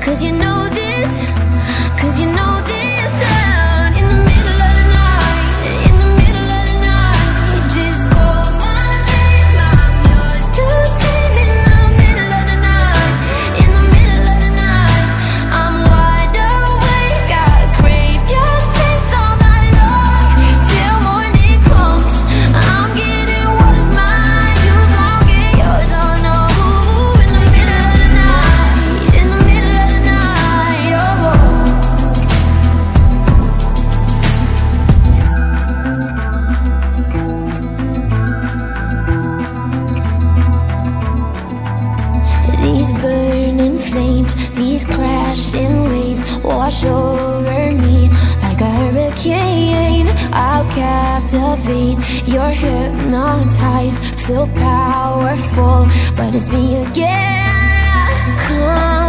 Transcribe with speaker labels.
Speaker 1: 'cause you know this, 'cause you know this. And in the middle of the night, in the middle of the night, just call my name, I'm yours to take. In the middle of the night, in the middle of the night, I'm wide awake, I crave your taste all night long. Till morning comes, I'm getting what is mine, you gon' get yours, oh no. In the middle of the night, in the middle of the night, oh. These burning flames, these crashing waves wash over me like a hurricane. I'll captivate, you're hypnotized, feel powerful, but it's me again. Come